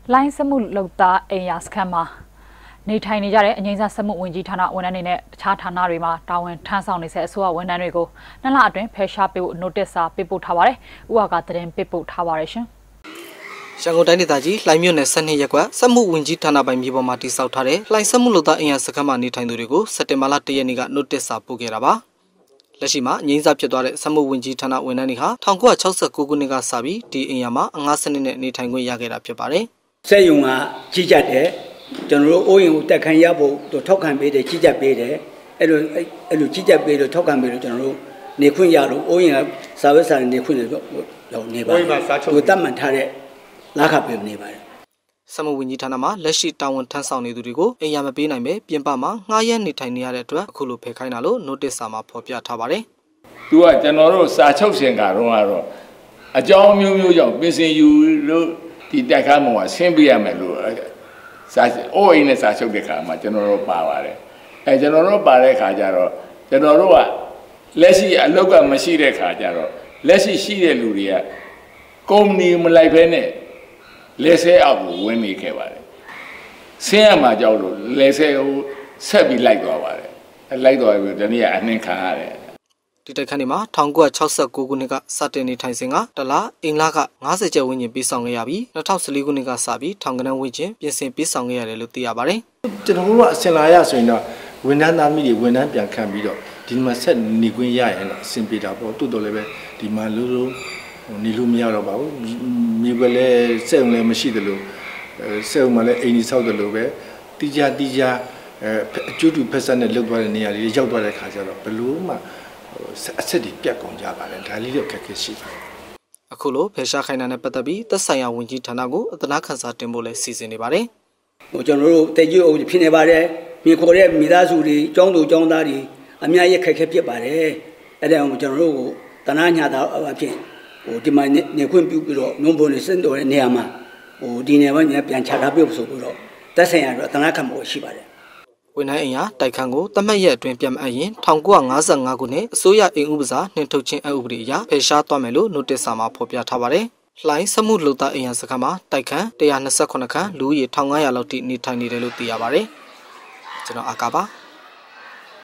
လိုင်းစမှုလောက်သားအိမ်ယာစခန်းမှာနေထိုင်နေကြတဲ့အငိမ့်စားစမှုဝင်ကြီးဌာနဝန်ထမ်းတွေနဲ့တခြားဌာနတွေမှာတာဝန်ထမ်းဆောင်နေတဲ့အစိုးရဝန်ထမ်းတွေကိုနှစ်လအတွင်းဖယ်ရှားပေးဖို့ notice စာပေးပို့ထားပါတယ်။ဥပကသတင်းပေးပို့ထားပါတယ်ရှင်။ရန်ကုန်တိုင်းဒေသကြီးလှိုင်မြို့နယ်12ရပ်ကွက်စက်မှုဝင်ကြီးဌာနပိုင်မြေပေါ်မှာတည်ဆောက်ထားတဲ့လှိုင်စက်မှုလုပ်သားအင်အားစခန်းမှာနေထိုင်သူတွေကိုစက်တင်ဘာလ1ရက်နေ့က notice စာပို့ခဲ့တာပါ။လက်ရှိမှာငိမ့်စားဖြစ်သွားတဲ့စက်မှုဝင်ကြီးဌာနဝန်ထမ်းတွေဟာ1969ခုနှစ်ကစပြီးဒီအင်အားမှာအငှားစနစ်နဲ့နေထိုင်ခွင့်ရခဲ့တာဖြစ်ပါတယ်။စက်ရုံကကြီးကြတဲ့ကျွန်တော်တို့အိုးရင်ကိုတက်ခန့်ရဖို့ထောက်ခံပေးတယ်ကြီးကြပ်ပေးတယ်အဲ့လိုကြီးကြပ်ပေးလို့ထောက်ခံပေးလို့ကျွန်တော်တို့နေခွင့်ရလို့အိုးရင်ကစာဝတ်စာနေခွင့်လို့နေပါတယ်သူတတ်မှန်ထားတဲ့လာခပေးနေပါတယ်စက်မှုဝန်ကြီးဌာနမှာလက်ရှိတာဝန်ထမ်းဆောင်နေသူတွေကိုအိမ်ရမပေးနိုင်ပဲပြင်ပမှာငှားရမ်းနေထိုင်နေရတဲ့အတွက်အခုလိုဖယ်ခိုင်းတာလို့ notice စာမှာဖော်ပြထားပါတယ်သူကကျွန်တော်တို့စာချုပ်ရှင်ကတော့အကြောင်းမျိုးမျိုးကြောင့်ပြင်ဆင်ယူလို့ဒီတက်ခါမှာဆင်းပြရမယ်လို့စာအိုးအိမ်နဲ့စာချုပ်တဲ့ခါမှာကျွန်တော်တို့ပါပါတယ်ကျွန်တော်တို့ပါတဲ့ခါကျတော့ကျွန်တော်တို့ကလက်ရှိအလုပ်ကမရှိတဲ့ခါကျတော့လက်ရှိရှိတဲ့လူတွေကကုမ္ပဏီမလိုက်ဖဲနဲ့လက်ဆဲအောက်ကိုဝင်နေခဲ့ပါတယ်ဆင်းရမှာကြောက်လို့လက်ဆဲကိုဆက်ပြီးလိုက်သွားပါတယ်လိုက်သွားပြီးဒီနေ့ကအနှင်းခံရတယ်ဒီတိုက်ခန်းတွေမှာ1969ခုနှစ်ကစတင်နေထိုင်စဉ်ကတလားအင်္ဂလက90ကျပ်ဝန်းကျင်ပေးဆောင်ခဲ့ရပြီး2014ခုနှစ်ကစပြီးထောင်ကနန်းဝန်းကျင်ပြင်ဆင်ပေးဆောင်ခဲ့ရတယ်လို့သိရပါတယ်ကျွန်တော်တို့ကအစင်လာရဆိုရင်တော့ဝန်ထမ်းသားမိတွေဝန်ထမ်းပြန်ခံပြီးတော့ဒီမှာဆက်နေခွင့်ရရင်တော့အဆင်ပြေတာပေါ့တိုးတော်လည်းပဲဒီမှာလူလူနေလို့မရတော့ပါဘူးမြေပဲလဲစက်ုံလည်းမရှိသလိုစက်ုံမှာလည်းအိမ်ကြီးဆောက်တယ်လို့ပဲတီးကြအကျူတူဖက်ဆက်နဲ့လုတ်သွားတဲ့နေရာတွေရောက်သွားတဲ့ခါကျတော့ဘလို့မှအဆက်တွေပြတ်ကုန်ကြပါလေဒါလေးတော့ခက်ခဲရှိပါတယ်အခုလိုဖယ်ရှားခိုင်းတာနဲ့ပတ်သက်ပြီးသက်ဆိုင်ရာဝန်ကြီးဌာနကိုအသနာခန်းစာတင်ဖို့လည်းစီစဉ်နေပါတယ်ကျွန်တော်တို့တေကြီးအုပ်ဖြစ်နေပါတယ်မြေခေါ်တဲ့မိသားစုတွေကျောင်းသူကျောင်းသားတွေအများကြီးခက်ခဲဖြစ်ပါတယ်အဲ့ဒါကိုကျွန်တော်တို့ကိုတနာညာတာအဖြစ်ဒီမှာနေခွင့်ပြုပြီးတော့နှုံးပေါ်နေစင်တော်တဲ့နေရာမှာဒီနေရာမှာပြန်ချထားပြုတ်ဆိုပြီးတော့သက်ဆိုင်ရာတော့တနာခံမှုရှိပါတယ်ဝန်ထမ်းအိမ်ယာတိုက်ခန်းကိုတမတ်ရက်အတွင်းပြန်မအပ်ရင်1955ခုနှစ်အစိုးရအိမ်ဥပစာနှင်ထုတ်ခြင်းအဥပဒေအရဖယ်ရှားသွားမယ်လို့ notice စာမှာဖော်ပြထားပါတယ်။လှိုင်းစမှုလုပ်သားအိမ်ယာစခန်းမှာတိုက်ခန်း128ခန်းလူဦးရေ1500လောက်ထိနေထိုင်နေတယ်လို့သိရပါတယ်။ကျွန်တော်အာကာပါ